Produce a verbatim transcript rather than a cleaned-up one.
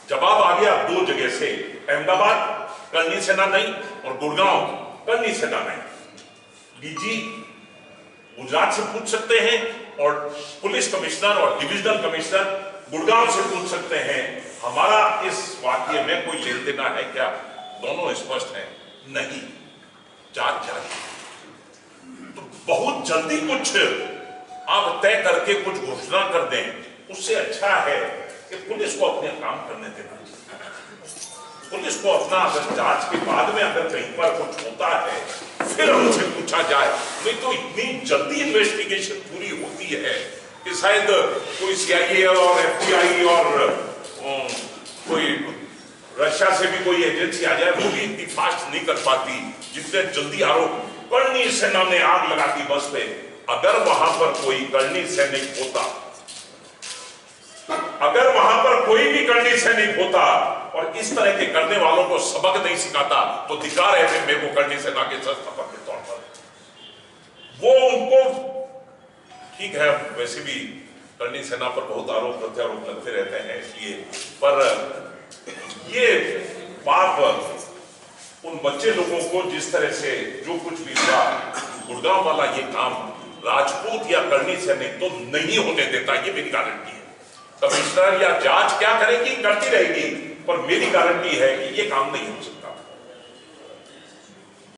जवाब आ गया दो जगह से, अहमदाबाद करनी सेना नहीं और गुड़गांव करनी सेना नहीं। डीजी गुजरात से पूछ सकते हैं और पुलिस कमिश्नर और डिविजनल कमिश्नर गुड़गांव से पूछ सकते हैं। हमारा इस वाक्य में कोई लेन देना है क्या? दोनों स्पष्ट है, नहीं। जांच जारी। तो बहुत जल्दी कुछ आप तय करके कुछ घोषणा कर दें, उससे अच्छा है कि पुलिस को अपने काम करने देना चाहिए। पुलिस को अपना, अगर जांच के बाद में अगर कहीं पर कुछ होता है फिर हमसे पूछा जाए। नहीं तो इतनी जल्दी इन्वेस्टिगेशन पूरी होती है कि शायद कोई सीआईए और एफबीआई और कोई रशिया से भी कोई एजेंसी आ जाए, वो भी इतनी फास्ट नहीं कर पाती जितने जल्दी आरोप। करनी सेना ने आग लगा दी बस पे। अगर वहां पर कोई करनी सैनिक होता, अगर वहां पर कोई भी करनी सैनिक होता और इस तरह के करने वालों को सबक नहीं सिखाता तो दिखा रहे थे मेरे को करनी सेना के संस्थापक के तौर पर। वो उनको ठीक है, वैसे भी करनी सेना पर बहुत आरोप प्रत्यारोप लगते रहते हैं, इसलिए पर ये बात उन बच्चे लोगों को जिस तरह से जो कुछ भी हुआ, गुड़गांव वाला ये काम राजपूत या करनी सैनिक तो नहीं होने देता, ये मेरी गारंटी है। कमिश्नर या जांच क्या करेगी, करती रहेगी, पर मेरी गारंटी है कि ये काम नहीं हो सकता।